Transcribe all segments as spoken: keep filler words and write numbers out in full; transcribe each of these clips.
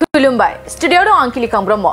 खुलुमबाय स्टुडियोआव दं आं किलिकां ब्रह्म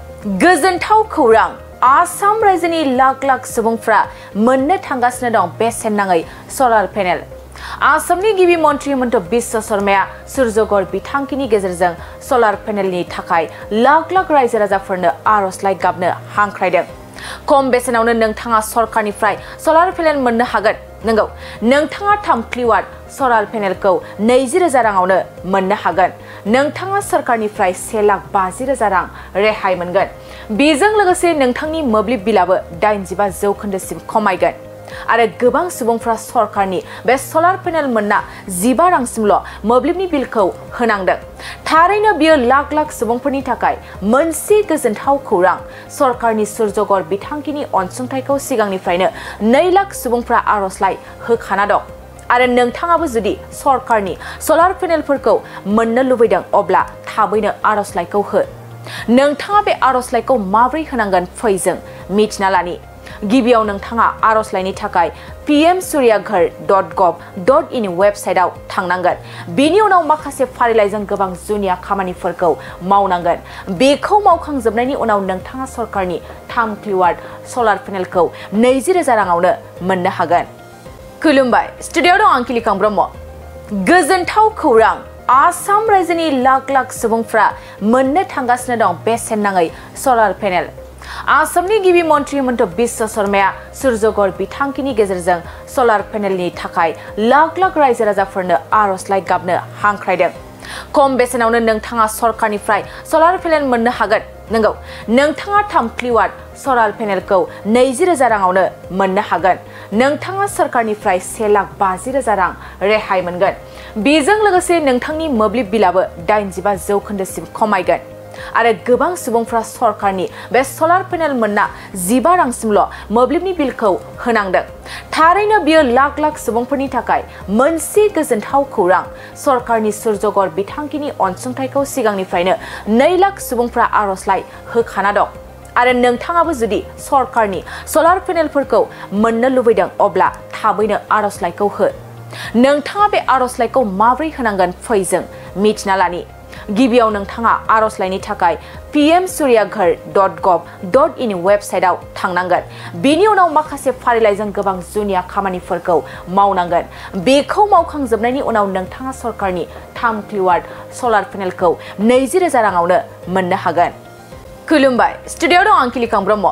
गोजोनथाव खौरां आसाम रायजोनि लाख लाख सुबुंफ्रा मोननो थांगासिनो दं बेसेन नाङै सलार पेनेल आसामनि गिबि मन्त्रि हिमन्त बिश्व शर्माया सूर्यगर बिथांखिनि गेजेरजों सलार पेनेलनि थाखाय लाख लाख रायजो राजाफोरनो आर'जलाइ गाबनो हांख्रायदों खम बेसेनावनो नोंथाङा सरकारनिफ्राय सलार पेनेल मोननो हागोन नंगौ नोंथाङा थाम किल'वाट सलार पेनेलखौ नैजि रोजा राङावनो मोननो हागोन नोंथाङा सरकारनिफ्राय से लाख बाजि रोजा रां रेहाय मोनगोन बेजों लोगोसे नोंथांनि मोब्लिब बिलाबो दाइनजिबा जौखोन्दोसिम खमायगोन आरो गोबां सुबुंफ्रा सरकारनि बे सलार पेनेल मोनना जिबा रांसिमल' मोब्लिबनि बिलखौ होनांदों थारैनो बियो लाख लाख सुबुंफोरनि थाखाय मोनसे गोजोनथाव खौरां सरकारनि सूर्यगर बिथांखिनि अनसुंथाइखौ सिगांनिफ्रायनो नै लाख सुबुंफ्रा आर'जलाइ होखाना दं आरो नोंथाङाबो जुदि सरकारनि सलार पेनेलफोरखौ मोननो लुबैदों अब्ला थाबैनो आर'जलाइखौ हो नोंथाङा बे आर'जलाइखौ माबोरै होनांगोन फै जों मिथिना लानि गिबियाव नोंथाङा आर'जलाइनि थाखाय P M Suryaghar dot gov dot in वेबसाइटआव थांनांगोन बेनि उनाव माखासे फारिलाइजों गोबां जुनिया खामानिफोरखौ मावनांगोन बेखौ मावखांजोबनायनि उनाव नोंथाङा सरकारनि थाम किल'वाट सलार पेनेलखौ नैजि रोजा राङावनो मोननो हागोन खुलुमबाय स्टुडियोआव दं आं किलिकां ब्रह्म गोजोनथाव खौरां आसाम रायजोनि लाख लाख सुबुंफ्रा मोननो थांगासिनो दं बेसेन नाङै सलार पेनेल आसामनि गिबि मन्त्रि हिमन्त बिश्व शर्माया सूर्यगर बिथांखिनि गेजेरजों सलार पेनेलनि थाखाय लाख लाख रायजो राजाफोरनो आर'जलाइ गाबनो हांख्रायदों खम बेसेनावनो नोंथाङा सरकारनिफ्राय सलार पेनेल मोननो हागोन नंगौ नोंथाङा थाम किल'वाट सलार पेनेलखौ नैजि रोजा राङावनो मोननो हागोन नोंथाङा सरकारनिफ्राय से लाख बाजि रोजा रां रेहाय मोनगोन बेजों लोगोसे नोंथांनि मोब्लिब बिलाबो दाइनजिबा जौखोन्दोसिम खमायगोन आरो गोबां सुबुंफ्रा सरकारनि बे सलार पेनेल मोनना जिबा रांसिमल' मोब्लिबनि बिलखौ होनांदों थारैनो बियो लाख लाख सुबुंफोरनि थाखाय मोनसे गोजोनथाव खौरां सरकारनि सूर्यगर बिथांखिनि अनसुंथाइखौ सिगांनिफ्रायनो नै लाख सुबुंफ्रा आर'जलाइ होखाना दं आरो नोंथाङाबो जुदि सरकारनि सलार पेनेलफोरखौ मोननो लुबैदों अब्ला थाबैनो आर'जलाइखौ हो नोंथाङा बे आर'जलाइखौ माबोरै होनांगोन फै जों मिथिना लानि गिबियाव नोंथाङा आर'जलाइनि थाखाय P M Suryaghar dot gov dot in वेबसाइटआव थांनांगोन बेनि उनाव माखासे फारिलाइजों गोबां जुनिया खामानिफोरखौ मावनांगोन बेखौ मावखांजोबनायनि उनाव नोंथाङा सरकारनि थाम किल'वाट सलार पेनेलखौ नैजि रोजा राङावनो मोननो हागोन खुलुमबाय स्टुडियोआव दं आं किलिकां ब्रह्म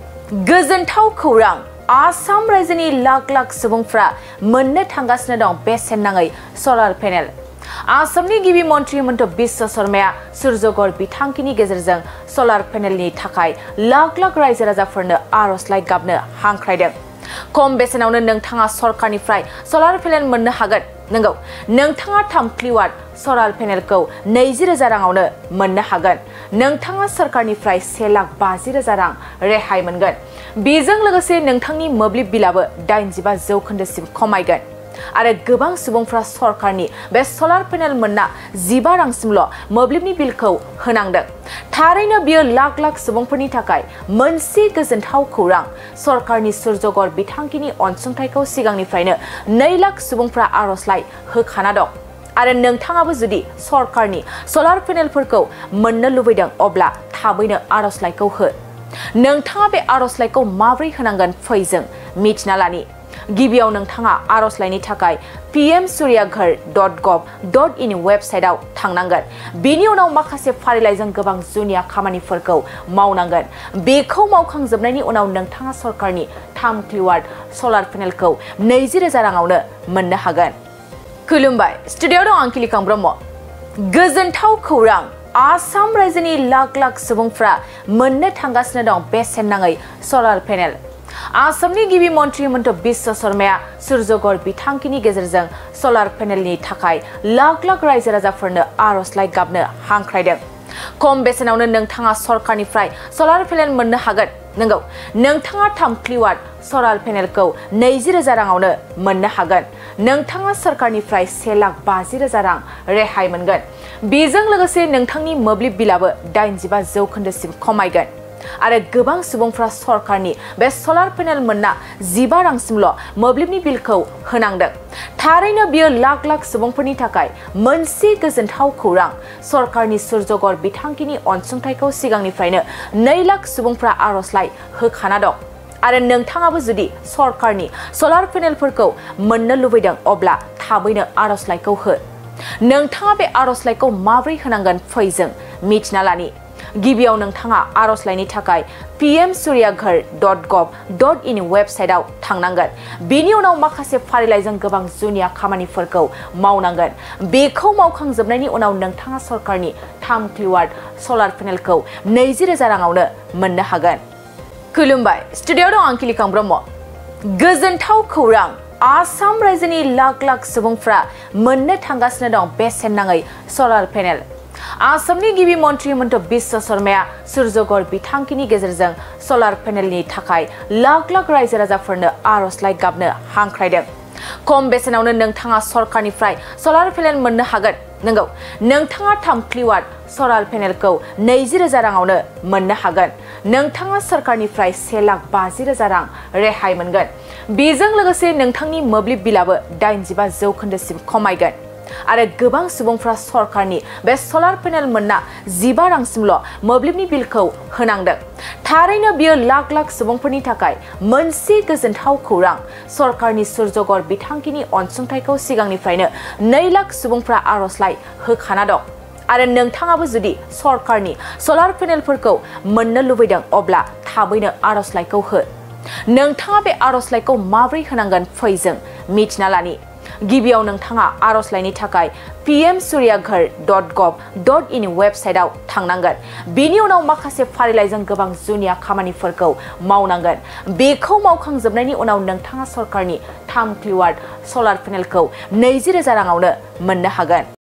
गोजोनथाव खौरां आसाम रायजोनि लाख लाख सुबुंफ्रा मोननो थांगासिनो दं बेसेन नाङै सलार पेनेल आसामनि गिबि मन्त्रि हिमन्त बिश्व शर्माया सूर्यगर बिथांखिनि गेजेरजों सलार पेनेलनि थाखाय लाख लाख रायजो राजाफोरनो आर'जलाइ गाबनो हांख्रायदों खम बेसेनावनो नोंथाङा सरकारनिफ्राय सलार पेनेल मोननो हागोन नंगौ नोंथाङा थाम किल'वाट सलार पेनेलखौ नैजि रोजा राङावनो मोननो हागोन नोंथाङा सरकारनिफ्राय से लाख बाजि रोजा रां रेहाय मोनगोन बेजों लोगोसे नोंथांनि मोब्लिब बिलाबो दाइनजिबा जौखोन्दोसिम खमायगोन आरो गोबां सुबुंफ्रा सरकारनि बे सलार पेनेल मोनना जिबा रांसिमल' मोब्लिबनि बिलखौ होनांदों थारैनो बियो लाख लाख सुबुंफोरनि थाखाय मोनसे गोजोनथाव खौरां सरकारनि सूर्यगर बिथांखिनि अनसुंथाइखौ सिगांनिफ्रायनो नै लाख सुबुंफ्रा आर'जलाइ होखाना दं आरो नोंथाङाबो जुदि सरकारनि सलार पेनेलफोरखौ मोननो लुबैदों अब्ला थाबैनो आर'जलाइखौ हो नोंथाङा बे आर'जलाइखौ माबोरै होनांगोन फै जों मिथिना लानि गिबियाव नोंथाङा आर'जलाइनि थाखाय P M Suryaghar dot gov dot in वेबसाइटआव थांनांगोन बेनि उनाव माखासे फारिलाइजों गोबां जुनिया खामानिफोरखौ मावनांगोन बेखौ मावखांजोबनायनि उनाव नोंथाङा सरकारनि थाम किल'वाट सलार पेनेलखौ नैजि रोजा राङावनो मोननो हागोन खुलुमबाय स्टुडियोआव दं आं किलिकां ब्रह्म गोजोनथाव खौरां आसाम रायजोनि लाख लाख सुबुंफ्रा मोननो थांगासिनो दं बेसेन नाङै सलार पेनेल आसामनि गिबि मन्त्रि हिमन्त बिश्व शर्माया सूर्यगर बिथांखिनि गेजेरजों सलार पेनेलनि थाखाय लाख लाख रायजो राजाफोरनो आर'जलाइ गाबनो हांख्रायदों खम बेसेनावनो नोंथाङा सरकारनिफ्राय सलार पेनेल मोननो हागोन नंगौ नोंथाङा थाम किल'वाट सलार पेनेलखौ नैजि रोजा राङावनो मोननो हागोन नोंथाङा सरकारनिफ्राय से लाख बाजि रोजा रां रेहाय मोनगोन बेजों लोगोसे नोंथांनि मोब्लिब बिलाबो दाइनजिबा जौखोन्दोसिम खमायगोन आरो गोबां सुबुंफ्रा सरकारनि बे सलार पेनेल मोनना जिबा रांसिमल' मोब्लिबनि बिलखौ होनांदों। थारैनो बियो लाख लाख सुबुंफोरनि थाखाय मोनसे गोजोनथाव खौरां। सरकारनि सुर्यगर बिथांखिनि अनसुंथाइखौ सिगांनिफ्रायनो नै लाख सुबुंफ्रा आर'जलाइ होखाना दं। आरो नोंथाङाबो जुदि सरकारनि सलार पेनेलफोरखौ मोननो लुबैदों अब्ला थाबैनो आर'जलाइखौ हो। नोंथाङा बे आर'जलाइखौ माबोरै होनांगोन फै जों मिथिना लानि। गिबियाव नोंथाङा आर'जलाइनि थाखाय P M Suryaghar dot gov dot in वेबसाइटआव थांनांगोन। बेनि उनाव माखासे फारिलाइजों गोबां जुनिया खामानिफोरखौ मावनांगोन। बेखौ मावखांजोबनायनि उनाव नोंथाङा सरकारनि थाम किल'वाट सलार पेनेलखौ नैजि रोजा राङावनो मोननो हागोन। खुलुमबाय, स्टुडिअ'आव दं आं किलिकां ब्रह्म। गोजोनथाव खौरां, आसाम रायजोनि लाख लाख सुबुंफ्रा मोननो थांगासिनो दं बेसेन नाङै सलार पेनेल। आसामनि गिबि मन्त्रि हिमन्त बिश्व शर्माया सुर्यगर बिथांखिनि गेजेरजों सलार पेनेलनि थाखाय लाख लाख रायजो राजाफोरनो आर'जलाइ गाबनो हांख्रायदों। खम बेसेनावनो नोंथाङा सरकारनिफ्राय सलार पेनेल मोननो हागोन। नंगौ, नोंथाङा थाम किल'वाट सलार पेनेलखौ नैजि रोजा राङावनो मोननो हागोन। नोंथाङा सरकारनिफ्राय से लाख बाजि रोजा रां रेहाय मोनगोन। बेजों लोगोसे नोंथांनि मोब्लिब बिलाबो दाइनजिबा जौखोन्दोसिम खमायगोन। आरो गोबां सुबुंफ्रा सरकारनि बे सलार पेनेल मोनना जिबा रांसिमल' मोब्लिबनि बिलखौ होनांदों। थारैनो बियो लाख लाख सुबुंफोरनि थाखाय मोनसे गोजोनथाव खौरां। सरकारनि सुर्यगर बिथांखिनि अनसुंथाइखौ सिगांनिफ्रायनो नै लाख सुबुंफ्रा आर'जलाइ होखाना दं। आरो नोंथाङाबो जुदि सरकारनि सलार पेनेलफोरखौ मोननो लुबैदों अब्ला थाबैनो आर'जलाइखौ हो। नोंथाङा बे आर'जलाइखौ माबोरै होनांगोन फै जों मिथिना लानि। गिबियाव नोंथाङा आर'जलाइनि थाखाय P M Suryaghar dot gov dot in वेबसाइटआव थांनांगोन। बेनि उनाव माखासे फारिलाइजों गोबां जुनिया खामानिफोरखौ मावनांगोन। बेखौ मावखांजोबनायनि उनाव नोंथाङा सरकारनि थाम किल'वाट सलार पेनेलखौ नैजि रोजा राङावनो मोननो हागोन।